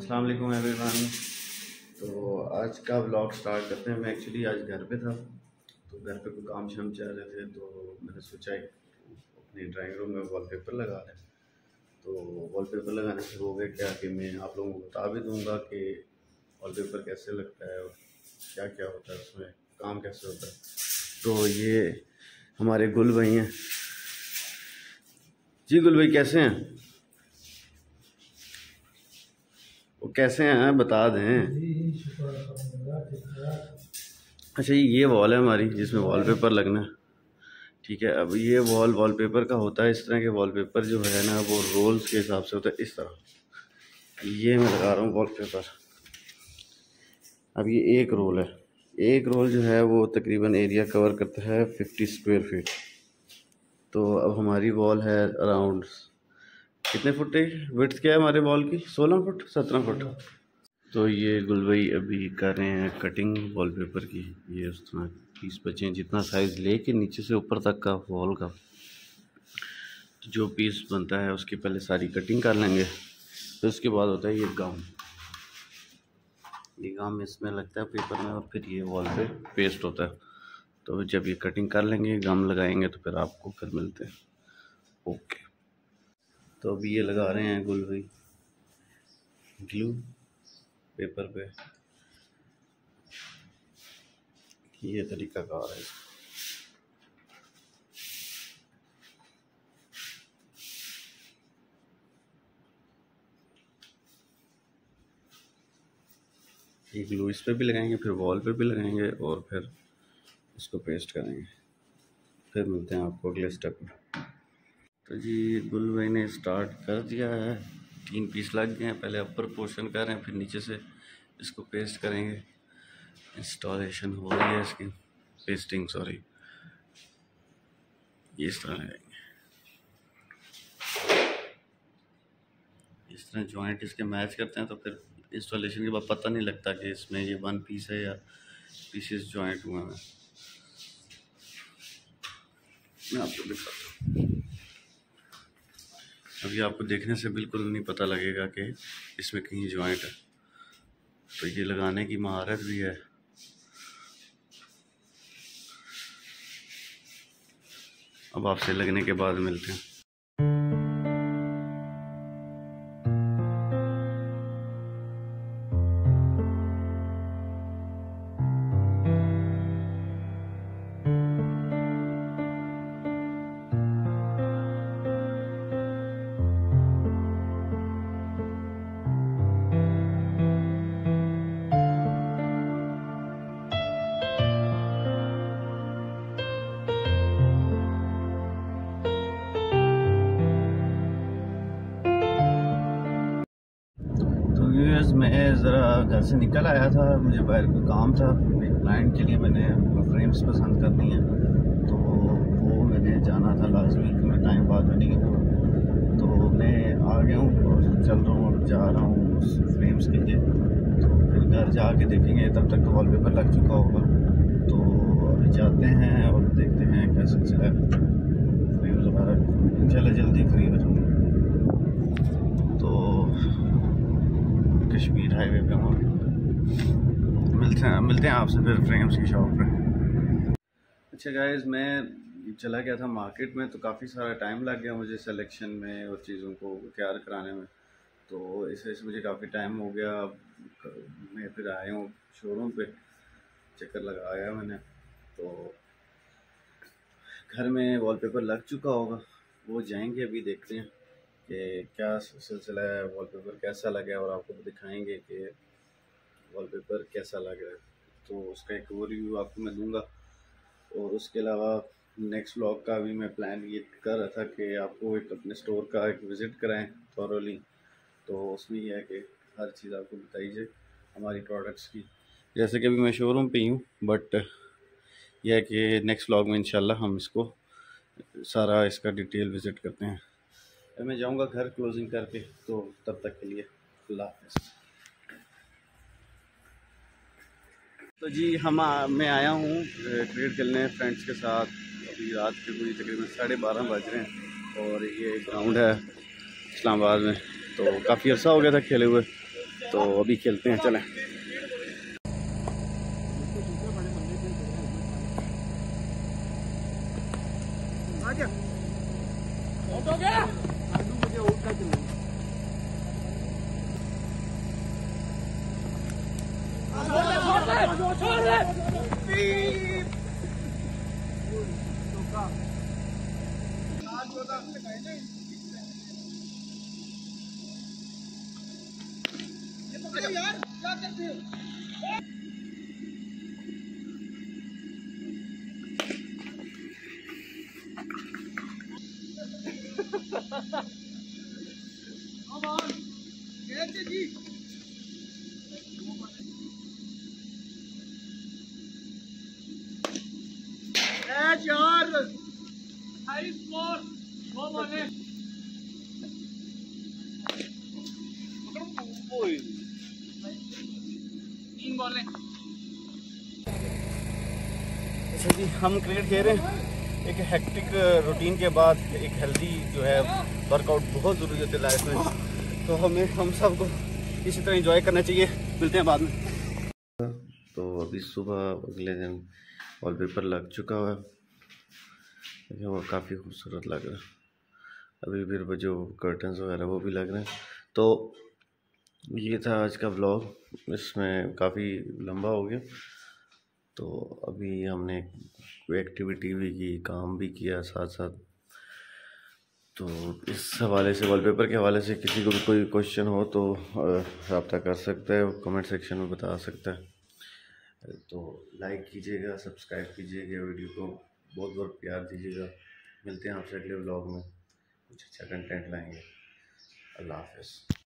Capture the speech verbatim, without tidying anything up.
अस्सलाम वालेकुम एवरीवन। तो आज का व्लॉग स्टार्ट करते हैं। मैं एक्चुअली आज घर पे था, तो घर पे कोई काम शाम चल रहे थे, तो मैंने सोचा अपनी ड्राइंग रूम में वॉलपेपर लगा लें। तो वॉलपेपर लगाने से हो गया क्या कि मैं आप लोगों को बता भी दूंगा कि वॉलपेपर कैसे लगता है और क्या क्या होता है उसमें, काम कैसे होता है। तो ये हमारे गुल भाई हैं जी। गुल भाई कैसे हैं? वो कैसे हैं बता दें। अच्छा, ये वॉल है हमारी जिसमें वॉलपेपर लगना है, ठीक है। अब ये वॉल वॉलपेपर का होता है इस तरह के वॉलपेपर जो है ना, वो रोल्स के हिसाब से होता है इस तरह। ये मैं लगा रहा हूँ वॉलपेपर। अब ये एक रोल है, एक रोल जो है वो तकरीबन एरिया कवर करता है फिफ्टी स्क्वायर फीट। तो अब हमारी वॉल है अराउंड कितने फुट है विड्थ, क्या है हमारे वॉल की? सोलह फुट सत्रह फुट। तो ये गुल भाई अभी कर रहे हैं कटिंग वॉलपेपर की। ये उस तरह पीस बचे हैं, जितना साइज़ लेके नीचे से ऊपर तक का वॉल का जो पीस बनता है उसकी पहले सारी कटिंग कर लेंगे। तो उसके बाद होता है ये गम। ये गम इसमें लगता है पेपर में और फिर ये वॉल पे पेस्ट होता है। तो जब ये कटिंग कर लेंगे, गम लगाएंगे, तो फिर आपको फिर मिलते हैं। ओके। तो अभी ये लगा रहे हैं गुल भाई ग्लू पेपर पे। ये तरीका कार है। ये ग्लू इस पे भी लगाएंगे, फिर वॉल पे भी लगाएंगे और फिर इसको पेस्ट करेंगे। फिर मिलते हैं आपको अगले स्टेप में। तो जी गुल भाई ने स्टार्ट कर दिया है। तीन पीस लग गए हैं, पहले अपर पोर्शन कर रहे हैं, फिर नीचे से इसको पेस्ट करेंगे। इंस्टॉलेशन हो रही है इसकी, पेस्टिंग सॉरी। ये इस तरह लगाएंगे, इस तरह जॉइंट इसके मैच करते हैं। तो फिर इंस्टॉलेशन के बाद पता नहीं लगता कि इसमें ये वन पीस है या पीसेस जॉइंट हुए हैं। मैं आपको दिखाता हूँ। अभी आपको देखने से बिल्कुल नहीं पता लगेगा कि इसमें कहीं जॉइंट है। तो ये लगाने की महारत भी है। अब आपसे लगने के बाद मिलते हैं। मैं ज़रा घर से निकल आया था, मुझे बाहर कोई काम था। एक क्लाइंट के लिए मैंने फ्रेम्स पसंद करनी है, तो वो मैंने जाना था लाजमी, क्योंकि टाइम बाद में नहीं हुआ। तो मैं आ गया हूँ और चल रहा हूँ और जा रहा हूँ उस फ्रेम्स के लिए। तो फिर घर जाके देखेंगे, तब तक तो वॉलपेपर लग चुका होगा। तो अभी जाते हैं और देखते हैं क्या सिलसिला है। फ्रेम्स वगैरह इंशाल्लाह जल्दी फ्री हो जाऊँगा। तो कश्मीर हाईवे पे हम मिलते हैं मिलते हैं आपसे फिर फ्रेम्स की शॉप पे। अच्छा गाइस, मैं चला गया था मार्केट में, तो काफ़ी सारा टाइम लग गया मुझे सिलेक्शन में और चीज़ों को तैयार कराने में। तो इस वजह से मुझे काफ़ी टाइम हो गया। मैं फिर आया हूँ शोरूम पे, चक्कर लगाया मैंने। तो घर में वॉलपेपर लग चुका होगा, वो जाएंगे अभी देखते हैं कि क्या सिलसिला है, वॉलपेपर कैसा लगा, और आपको दिखाएंगे कि वॉलपेपर कैसा लग रहा है। तो उसका एक ओवरव्यू आपको मैं दूंगा। और उसके अलावा नेक्स्ट व्लॉग का भी मैं प्लान ये कर रहा था कि आपको एक अपने स्टोर का एक विज़िट कराएं थॉरोली। तो उसमें यह है कि हर चीज़ आपको बताई जाए हमारी प्रोडक्ट्स की। जैसे कि अभी मैं शोरूम पे ही हूँ, बट यह है कि नेक्स्ट व्लॉग में इंशाल्लाह हम इसको सारा इसका डिटेल विज़िट करते हैं। मैं जाऊंगा घर क्लोजिंग करके, तो तब तक के लिए अल्लाह हाफ़िज़। तो जी हम आ, मैं आया हूँ क्रिकेट खेलने फ्रेंड्स के साथ। अभी रात के कोई तकरीबन साढ़े बारह बज रहे हैं और ये ग्राउंड है इस्लामाबाद में। तो काफ़ी अर्सा हो गया था खेले हुए, तो अभी खेलते हैं, चलें। यार क्या करते हो? जी यार हाई स्कोर दो बॉलें तीन बॉलें। अच्छा जी, हम क्रिकेट खेल रहे हैं। एक हेक्टिक रूटीन के बाद एक हेल्दी जो है वर्कआउट बहुत ज़रूरी होती है लाइफ में, तो हमें हम सब को इसी तरह एंजॉय करना चाहिए। मिलते हैं बाद में। तो अभी सुबह अगले दिन वॉलपेपर लग चुका है, वो काफ़ी खूबसूरत लग रहा है। अभी फिर जो कर्टन्स वगैरह वो भी लग रहे हैं। तो ये था आज का व्लॉग, इसमें काफ़ी लंबा हो गया। तो अभी हमने एक्टिविटी भी की, काम भी किया साथ साथ। तो इस हवाले से, वॉलपेपर के हवाले से किसी को भी कोई क्वेश्चन हो तो रब्ता कर सकता है, कमेंट सेक्शन में बता सकता है। तो लाइक कीजिएगा, सब्सक्राइब कीजिएगा, वीडियो को बहुत बहुत प्यार दीजिएगा। मिलते हैं आपसे अगले व्लॉग में, कुछ अच्छा कंटेंट लाएंगे। अल्लाह हाफ़िज़।